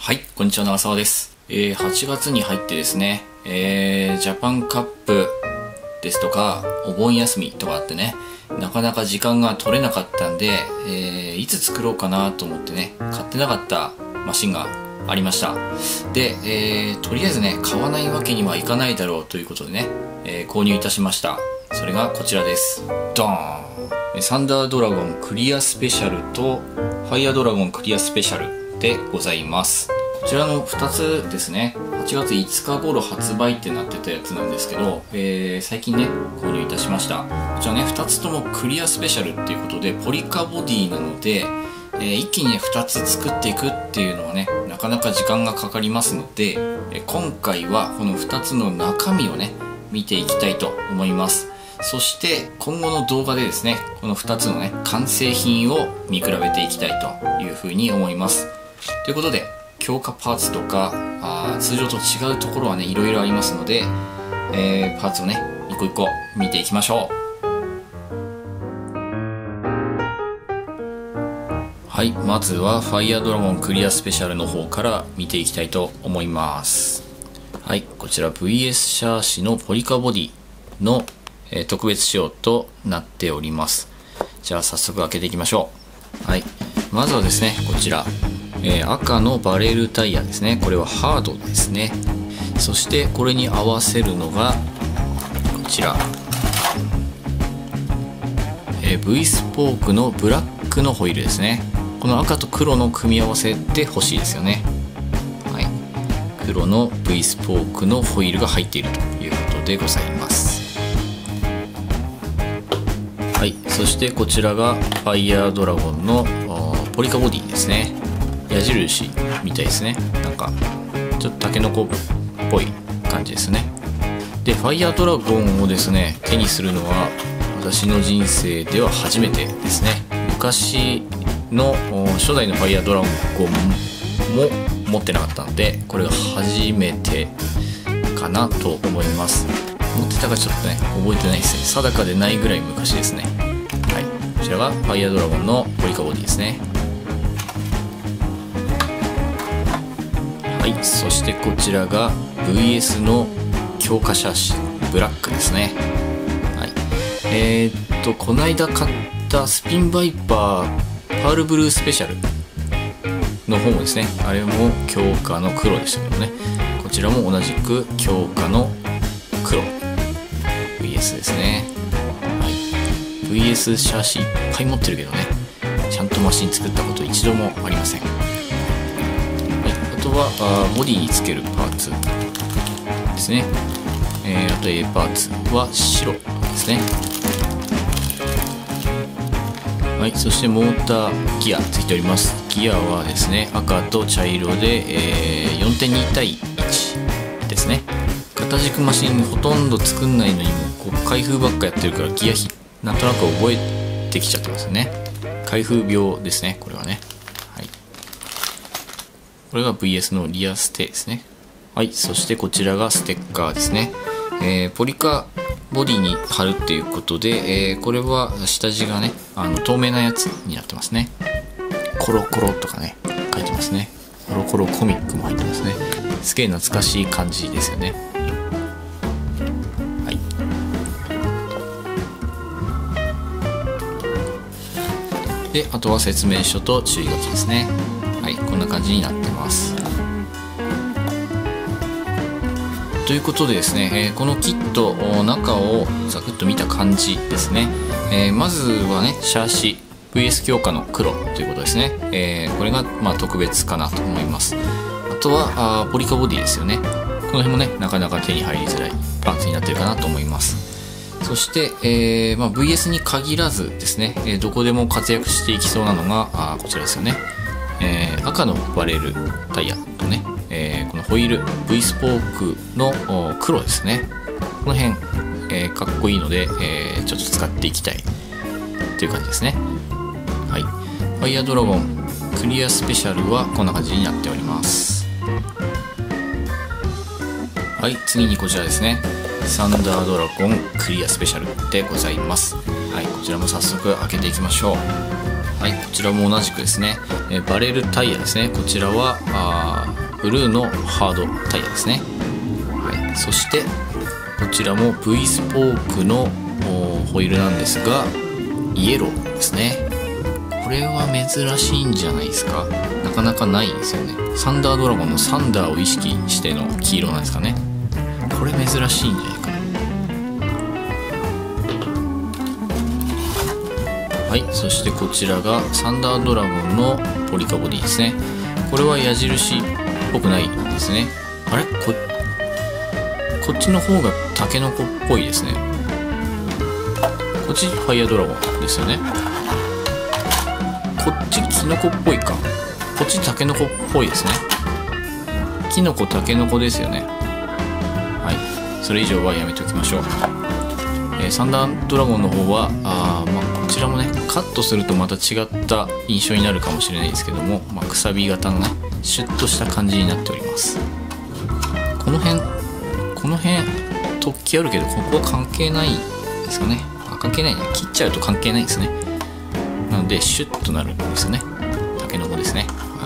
はい、こんにちは、長澤です。8月に入ってですね、ジャパンカップですとか、お盆休みとかあってね、なかなか時間が取れなかったんで、いつ作ろうかなと思ってね、買ってなかったマシンがありました。で、とりあえずね、買わないわけにはいかないだろうということでね、購入いたしました。それがこちらです。ドーン！サンダードラゴンクリアスペシャルと、ファイアドラゴンクリアスペシャルでございます。こちらの2つですね、8月5日頃発売ってなってたやつなんですけど、最近ね、購入いたしました。こちらね、2つともクリアスペシャルっていうことで、ポリカボディなので、一気にね、2つ作っていくっていうのはね、なかなか時間がかかりますので、今回はこの2つの中身をね、見ていきたいと思います。そして今後の動画でですね、この2つのね、完成品を見比べていきたいというふうに思います。ということで、強化パーツとか通常と違うところはね、いろいろありますので、パーツをね、一個一個見ていきましょう。はい、まずはファイアドラゴンクリアスペシャルの方から見ていきたいと思います。はい、こちら VS シャーシのポリカボディの特別仕様となっております。じゃあ早速開けていきましょう。はい、まずはですね、こちら、赤のバレルタイヤですね。これはハードですね。そしてこれに合わせるのがこちら、V スポークのブラックのホイールですね。この赤と黒の組み合わせで欲しいですよね。はい、黒の V スポークのホイールが入っているということでございます。はい、そしてこちらがファイヤードラゴンのポリカボディですね。矢印みたいですね。なんかちょっとタケノコっぽい感じですね。で、ファイヤードラゴンをですね、手にするのは私の人生では初めてですね。昔の初代のファイヤードラゴンも持ってなかったので、これが初めてかなと思います。持ってたかちょっとね、覚えてないですね。定かでないぐらい昔ですね。はい、こちらがファイヤードラゴンのポリカボディですね。はい、そしてこちらが VS の強化シャーシブラックですね。はい、こないだ買ったスピンバイパーパールブルースペシャルの方もですね、あれも強化の黒でしたけどね、こちらも同じく強化の黒 VS ですね。はい、VS シャーシいっぱい持ってるけどね、ちゃんとマシン作ったこと一度もありません。はい、あとはボディにつけるパーツですね。あと A パーツは白ですね。はい、そしてモーターギアついております。ギアはですね、赤と茶色で、4.2 対1ですね。型軸マシンほとんど作んないのにも開封ばっかやってるからギア比なんとなく覚えてきちゃってますよね。開封病ですね、これはね。はい、これが VS のリアステですね。はい、そしてこちらがステッカーですね。ポリカボディに貼るっていうことで、これは下地がね、透明なやつになってますね。コロコロとかね、書いてますね。コロコロコミックも入ってますね。すげえ懐かしい感じですよね。はい。で、あとは説明書と注意書きですね。はい、こんな感じになってます。ということでですね、このキット中をざくっと見た感じですね。まずはね、シャーシ VS 強化の黒ということですね。これがまあ特別かなと思います。あとはポリカボディですよね。この辺もね、なかなか手に入りづらいパーツになってるかなと思います。そして、VS に限らずですね、どこでも活躍していきそうなのがこちらですよね。赤のバレルタイヤとね、このホイール V スポークの黒ですね。この辺、かっこいいので、ちょっと使っていきたいという感じですね。はい、ファイヤードラゴンクリアスペシャルはこんな感じになっております。はい、次にこちらですね、サンダードラゴンクリアスペシャルでございます。はい、こちらも早速開けていきましょう。 はい、こちらも同じくですね、バレルタイヤですね。こちらはブルーのハードタイヤですね。はい、そしてこちらも V スポークのホイールなんですが、イエローですね。これは珍しいんじゃないですか。なかなかないですよね。サンダードラゴンのサンダーを意識しての黄色なんですかね。これ珍しいんじゃないかな。はい、そしてこちらがサンダードラゴンのポリカボディですね。これは矢印っぽくないですね。あれ、こっちの方がタケノコっぽいですね。こっちファイヤードラゴンですよね。こっちキノコっぽいか。こっちタケノコっぽいですね。キノコタケノコですよね。はい、それ以上はやめておきましょう。サンダードラゴンの方はこちらもね、カットするとまた違った印象になるかもしれないですけども、くさび型のね、シュッとした感じになっております。この辺突起あるけど、ここは関係ないですかね。関係ないね。切っちゃうと関係ないですね。なのでシュッとなるんですよね。タケノコですね。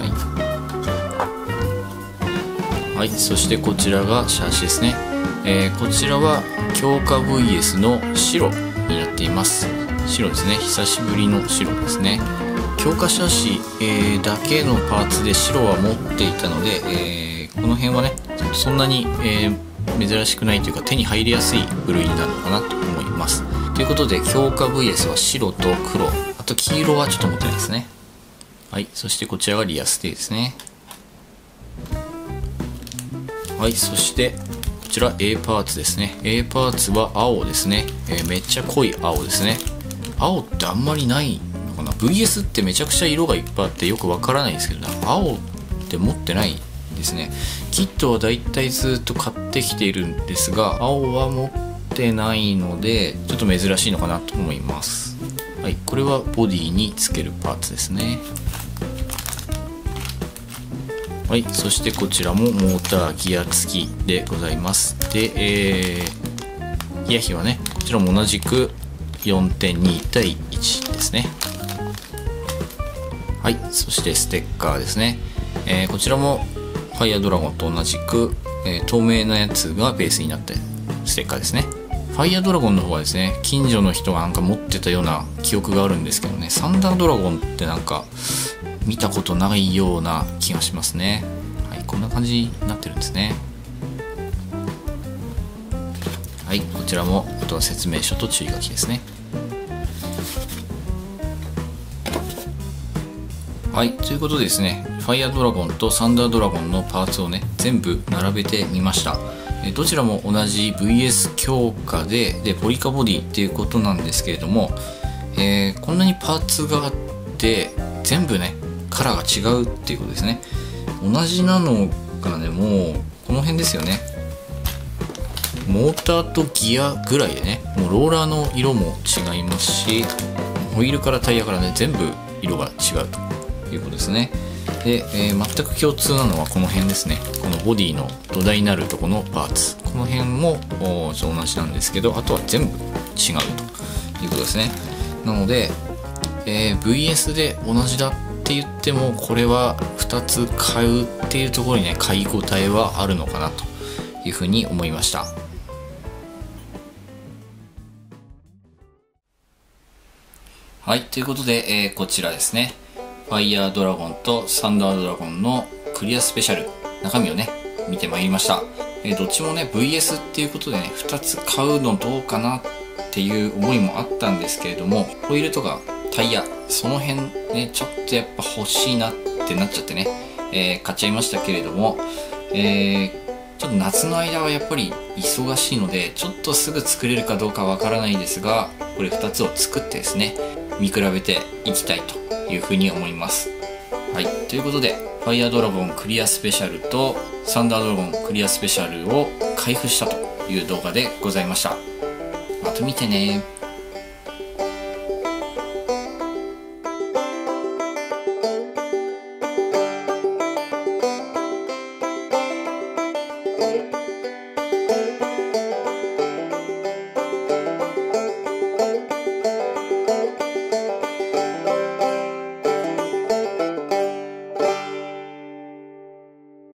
はい、そしてこちらがシャーシですね。こちらは強化 VS の白になっています。白ですね。久しぶりの白ですね。強化シャーシ、だけのパーツで白は持っていたので、この辺はねそんなに、珍しくないというか、手に入りやすい部類になるのかなと思います。ということで強化 VS は白と黒、あと黄色はちょっと持ってないですね。はい、そしてこちらがリアステーですね。はい、そしてこちら A パーツですね。 A パーツは青ですね。めっちゃ濃い青ですね。青ってあんまりないのかな。 VS ってめちゃくちゃ色がいっぱいあってよくわからないですけど、青って持ってないですね。キットはだいたいずっと買ってきているんですが、青は持ってないのでちょっと珍しいのかなと思います。はい、これはボディにつけるパーツですね。はい、そしてこちらもモーターギア付きでございます。で、ギア比はね、こちらも同じく 4.2 対1ですね。はい、そしてステッカーですね。こちらもファイヤードラゴンと同じく、透明なやつがベースになってステッカーですね。ファイヤードラゴンの方はですね、近所の人がなんか持ってたような記憶があるんですけどね、サンダードラゴンってなんか見たことないような気がしますね。はい、こんな感じになってるんですね。はい、こちらもあとは説明書と注意書きですね。はい、ということでですね、ファイヤードラゴンとサンダードラゴンのパーツをね、全部並べてみました。どちらも同じ VS 強化でポリカボディっていうことなんですけれども、こんなにパーツがあって全部ねカラーが違うっていうことですね。同じなのがね、もうこの辺ですよね。モーターとギアぐらいでね、もうローラーの色も違いますし、ホイールからタイヤからね全部色が違うということですね。で、全く共通なのはこの辺ですね。このボディの土台になるところのパーツ、この辺も同じなんですけど、あとは全部違うということですね。なので、VS で同じだって言っても、これは2つ買うっていうところにね買い応えはあるのかなというふうに思いました。はい、ということで、こちらですね、ファイヤードラゴンとサンダードラゴンのクリアスペシャル、中身をね見てまいりました。どっちもね VS っていうことでね、2つ買うのどうかなっていう思いもあったんですけれども、ホイールとかタイヤ、その辺ねちょっとやっぱ欲しいなってなっちゃってね、買っちゃいましたけれども、ちょっと夏の間はやっぱり忙しいので、ちょっとすぐ作れるかどうかわからないですが、これ2つを作ってですね見比べていきたいというふうに思います。はい、ということでファイヤードラゴンクリアスペシャルとサンダードラゴンクリアスペシャルを開封したという動画でございました。また見てね。